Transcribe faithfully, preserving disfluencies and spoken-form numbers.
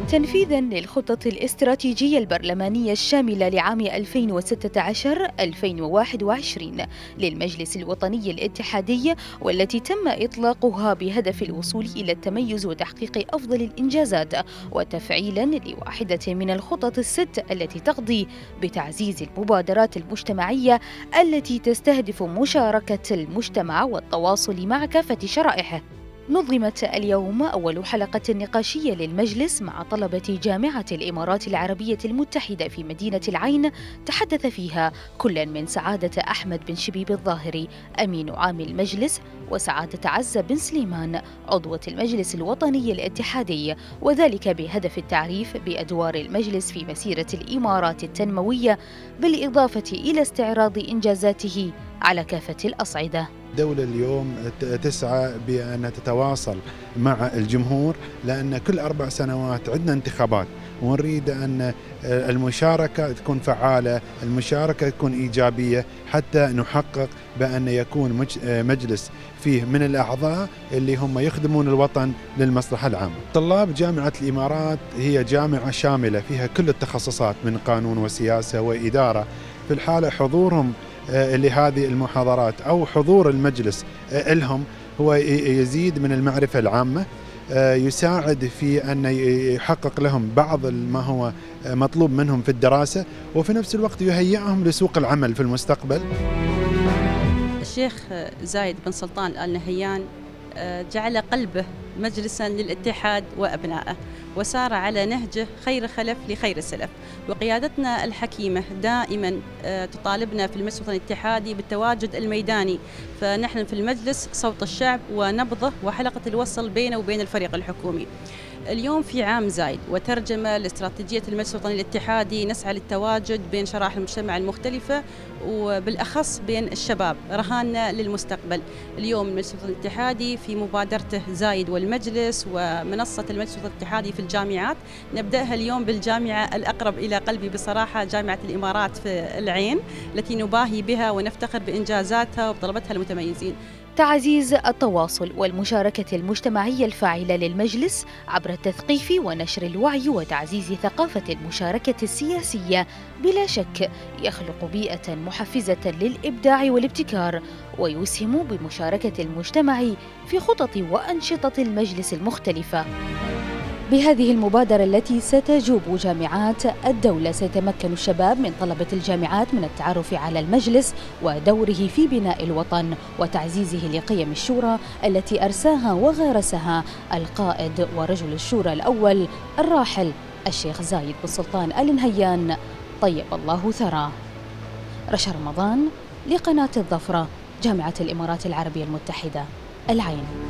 تنفيذاً للخطط الاستراتيجية البرلمانية الشاملة لعام ألفين وستة عشر ألفين وواحد وعشرين للمجلس الوطني الاتحادي، والتي تم إطلاقها بهدف الوصول إلى التميز وتحقيق أفضل الإنجازات، وتفعيلاً لواحدة من الخطط الست التي تقضي بتعزيز المبادرات المجتمعية التي تستهدف مشاركة المجتمع والتواصل مع كافة شرائحه. نظمت اليوم أول حلقة نقاشية للمجلس مع طلبة جامعة الإمارات العربية المتحدة في مدينة العين، تحدث فيها كل من سعادة أحمد بن شبيب الظاهري أمين عام المجلس، وسعادة عزة بن سليمان عضوة المجلس الوطني الاتحادي، وذلك بهدف التعريف بأدوار المجلس في مسيرة الإمارات التنموية، بالإضافة إلى استعراض إنجازاته على كافة الأصعدة. الدولة اليوم تسعى بأن تتواصل مع الجمهور، لأن كل أربع سنوات عندنا انتخابات، ونريد أن المشاركة تكون فعالة، المشاركة تكون إيجابية، حتى نحقق بأن يكون مجلس فيه من الأعضاء اللي هم يخدمون الوطن للمصلحة العامة. طلاب جامعة الإمارات هي جامعة شاملة فيها كل التخصصات من قانون وسياسة وإدارة. في الحالة حضورهم لهذه المحاضرات أو حضور المجلس لهم هو يزيد من المعرفة العامة، يساعد في أن يحقق لهم بعض ما هو مطلوب منهم في الدراسة، وفي نفس الوقت يهيئهم لسوق العمل في المستقبل. الشيخ زايد بن سلطان آل نهيان جعل قلبه مجلسا للاتحاد وأبنائه، وسار على نهجه خير خلف لخير سلف. وقيادتنا الحكيمة دائما تطالبنا في المجلس الوطني الاتحادي بالتواجد الميداني، فنحن في المجلس صوت الشعب ونبضه وحلقة الوصل بينه وبين الفريق الحكومي. اليوم في عام زايد وترجمة لاستراتيجية المجلس الوطني الاتحادي، نسعى للتواجد بين شرائح المجتمع المختلفة، وبالأخص بين الشباب، رهاننا للمستقبل. اليوم المجلس الوطني الاتحادي في مبادرته زايد والمجلس ومنصة المجلس الوطني الاتحادي في الجامعات، نبدأها اليوم بالجامعة الأقرب إلى قلبي بصراحة، جامعة الإمارات في العين، التي نباهي بها ونفتخر بإنجازاتها وبطلبتها المتميزين. تعزيز التواصل والمشاركة المجتمعية الفاعلة للمجلس عبر التثقيف ونشر الوعي وتعزيز ثقافة المشاركة السياسية بلا شك يخلق بيئة محفزة للإبداع والابتكار، ويسهم بمشاركة المجتمع في خطط وأنشطة المجلس المختلفة. بهذه المبادرة التي ستجوب جامعات الدولة، سيتمكن الشباب من طلبة الجامعات من التعرف على المجلس ودوره في بناء الوطن وتعزيزه لقيم الشورى التي أرساها وغارسها القائد ورجل الشورى الأول الراحل الشيخ زايد بن سلطان آل نهيان طيب الله ثراه. رشا رمضان لقناة الظفرة، جامعة الإمارات العربية المتحدة، العين.